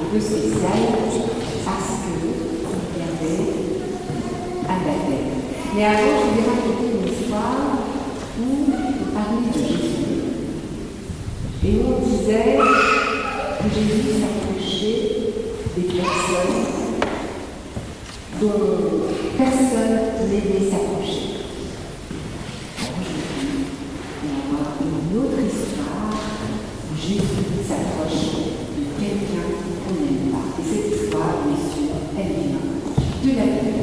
peu spécial parce qu'il y avait un baptême. Mais avant, je vais raconter une histoire où on parlait de Jésus. Et on disait que Jésus s'approchait des personnes dont personne n'aimait s'approcher. Aujourd'hui, on va avoir une autre histoire où Jésus s'approche de quelqu'un qu'on n'aime pas. Et cette histoire, bien sûr, elle vient de la Bible.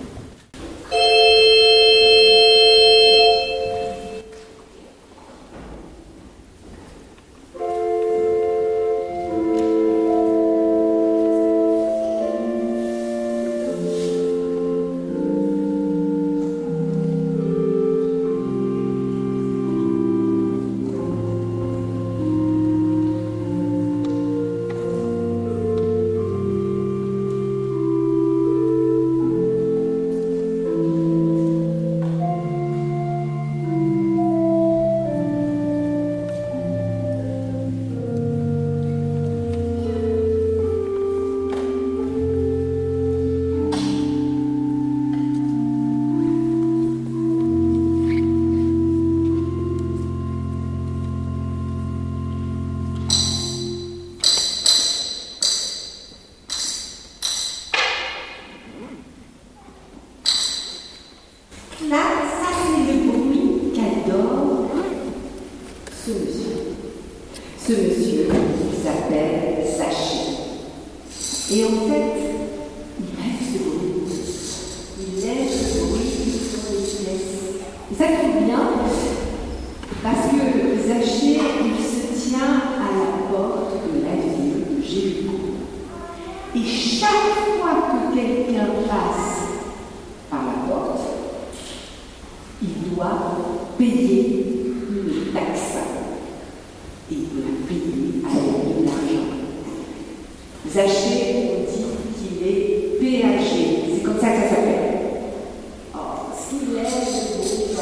Là, ça c'est le bruit qu'adore ce monsieur. Ce monsieur, il s'appelle Zachée. Et en fait, il aime ce bruit. Il aime ce bruit sur les pièces. Et ça tombe bien, parce que Zachée, il se tient à la porte de la ville de Jéricho. Et chaque fois que quelqu'un passe par la porte, il doit payer une taxe. Et il doit la payer avec de l'argent. Zachée, on dit qu'il est péagé. C'est comme ça que ça s'appelle. Oh, ce qu'il est, c'est beau.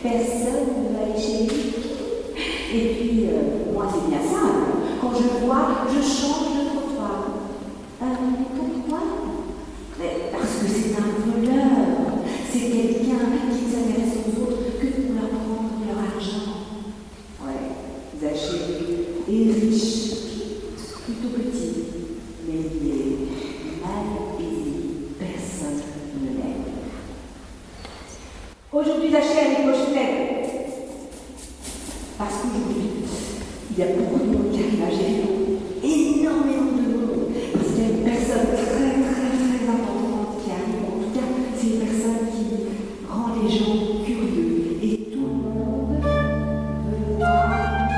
personne ne va aller chez lui. Et puis, moi, c'est bien simple. Quand je vois, je change de trottoir. Mais pourquoi? Parce que c'est un voleur. C'est quelqu'un qui s'intéresse aux autres que pour leur prendre leur argent. Ouais, Zachée est riche, plutôt petit, mais il est mal aimé. Personne ne l'aime. Aujourd'hui, Zachée a les poches pleines. Parce qu'aujourd'hui, il y a beaucoup de monde qui arrive à Jéricho. Énormément de monde. Parce qu'il y a une personne très importante qui arrive. En tout cas, c'est une personne qui rend les gens curieux. Et tout le monde veut voir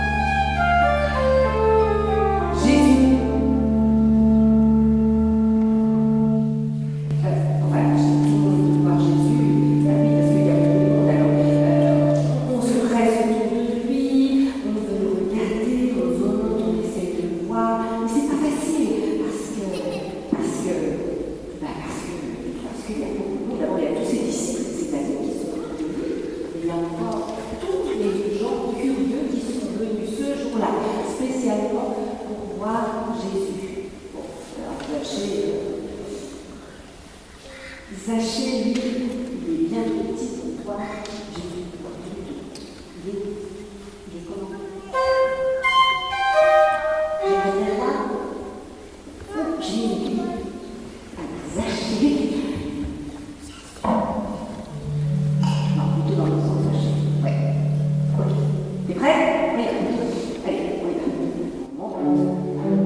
Jésus. Enfin, tout le monde veut voir Jésus. Oui, parce qu'il y a beaucoup de monde. Alors, on se presse autour de lui, on veut le regarder, on monte, on essaie de le voir. Mais c'est pas facile parce qu'il y a beaucoup de monde. D'abord, il y a tous ses disciples, ses amis qui sont venus. Il y a encore tous les gens curieux qui sont venus ce jour-là, spécialement pour voir Jésus. Bon, alors Zachée, lui, il est bien petit pour toi. Jésus, il est comment? J'aimerais bien là. Oh, j'ai une idée. Zachée. Non, plutôt dans le sens Zachée. Ouais. Ok. T'es prêt? Oui. Allez, on y va. On monte.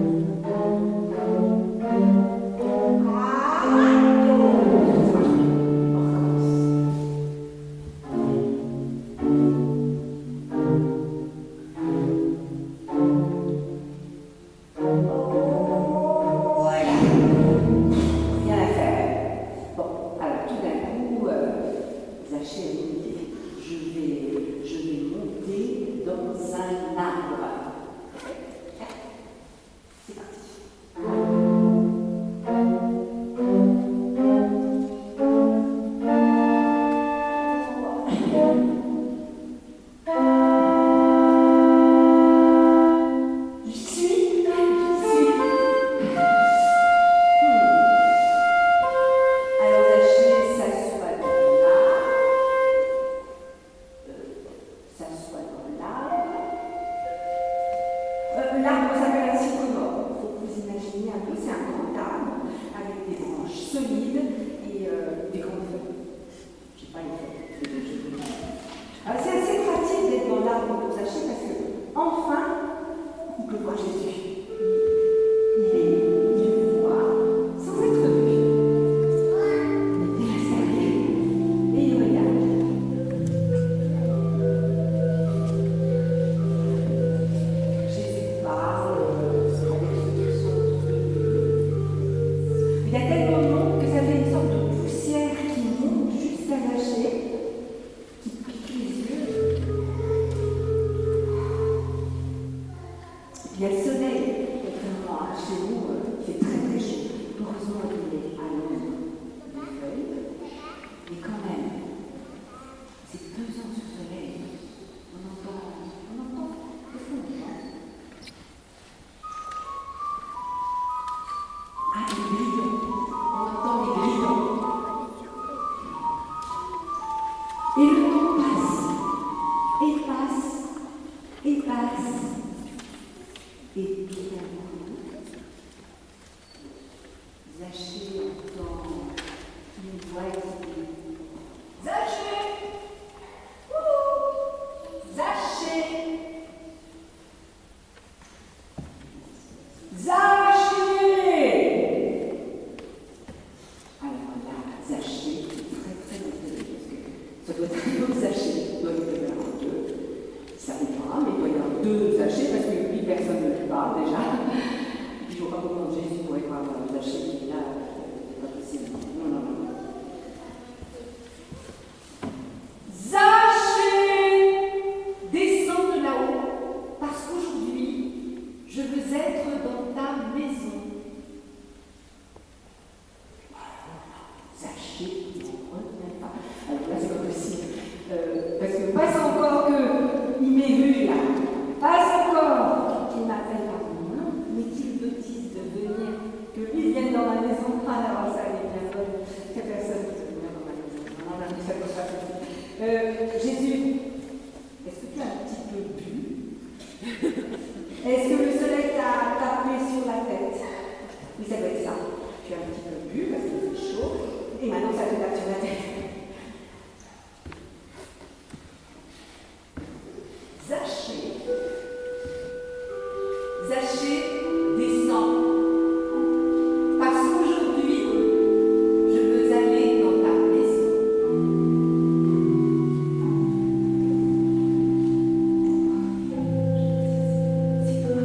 L'arbre s'appelle un sycomore. Il faut que vous imaginiez un peu, c'est un grand arbre avec des branches solides et des grandes feuilles. Je n'ai pas les feuilles. C'est assez pratique d'être dans l'arbre pour Zachée parce que, enfin, il peut voir Jésus. Il le voit sans être vu. Il reste arrivé et il regarde. Il y a tellement de monde que ça fait une sorte de poussière qui monte jusqu'à Zachée, qui pique les yeux. Et puis il y a le soleil, contrairement à chez nous, il fait très chaud. Heureusement qu'il est à l'ombre des feuilles, mais quand même, c'est pesant ce soleil. On entend le fond. Ah, les grillons. On entend les grillons. Et le temps passe. Et passe. Et passe. Et tout d'un coup, Zachée entend une voix qui dit Zachée! Zachée! Zachée! Alors là, Zachée est très étonné parce que ça doit être un autre Zachée. Il doit y en avoir deux. Ça dépend, mais il doit y avoir deux Zachée parce que lui, personne ne lui parle déjà. Je ne vois pas comment Jésus pourrait voir Zachée qui est là. C'est pas possible. Non. Zachée! Descends de là-haut parce qu'aujourd'hui, je veux être dans ta maison. Zachée, il n'en revenait pas. Alors là, c'est pas possible. Parce que pas Jésus, est-ce que tu as un petit peu bu? Est-ce que le soleil t'a tapé sur la tête? Oui, ça doit être ça. Tu as un petit peu bu parce que c'est chaud, et maintenant ça te tape sur la tête. Zachée descend. Parce qu'aujourd'hui, je veux aller dans ta maison. C'est toi.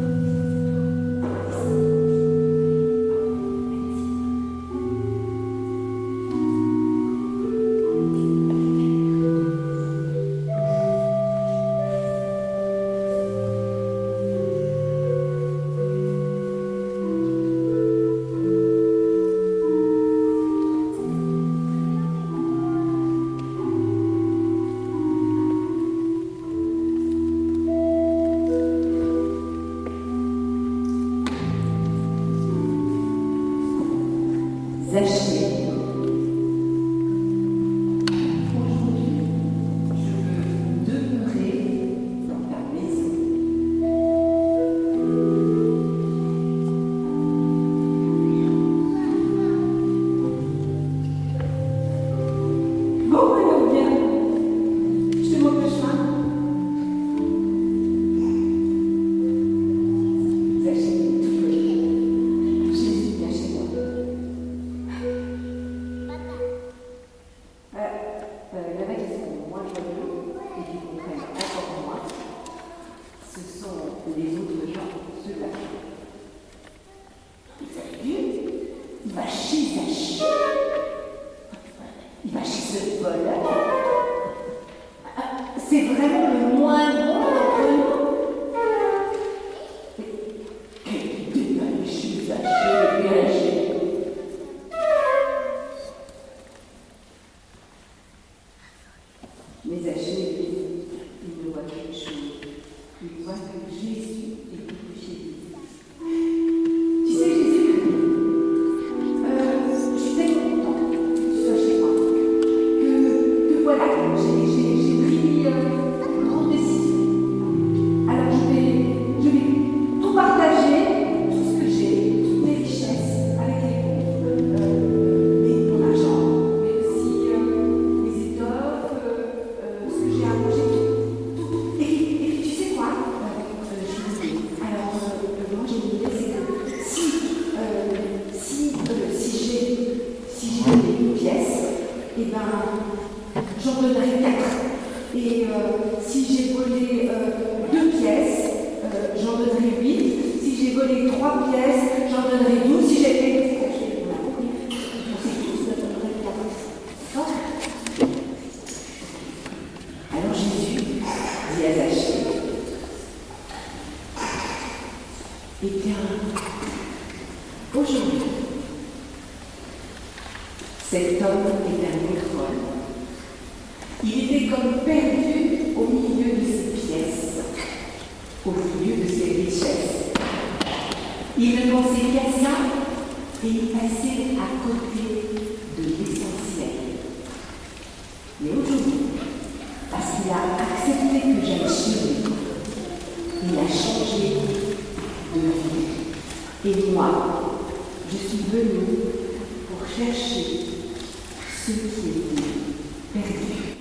Zachée. Aujourd'hui, je veux demeurer dans ta maison. Bon, alors bien, je te montre le chemin. Zachée, tout petit. Jésus vient chez moi. Il y en a qui sont moins joyeux et qui comprennent encore moins. Ce sont les autres gens, ceux-là. Il va chez Zachée. Il va chez ce voleur. C'est vraiment le moins bon d'entre nous. Quelle idée d'aller chez Zachée, bien chez. Mais Zachée, il ne voit qu'une chose. Il voit que Jésus est venu chez lui. Tu sais, Jésus, je suis tellement contente que tu sois chez moi. Que voilà, j'ai pris une grande décision. Alors je vais tout partager, tout ce que j'ai, toutes mes richesses avec les pauvres. Et mon argent, mais aussi mes étoffes. Ce que j'ai à manger, tout. Et puis, tu sais quoi? Alors, moi j'ai une idée, c'est que si j'ai une pièce, et ben, j'en donnerai 4. Et si j'ai volé 2 pièces, j'en donnerai 8. Si j'ai volé 3 pièces, j'en donnerai 12. Si j'ai fait. Alors Jésus dit à Zachée, eh bien, aujourd'hui, cet homme est un ivrogne. Il était comme perdu au milieu de ses pièces, au milieu de ses richesses. Il ne pensait qu'à ça et il passait à côté de l'essentiel. Mais aujourd'hui, parce qu'il a accepté que j'aille chez lui, il a changé de vie. Et moi, je suis venue pour chercher ce qui était perdu.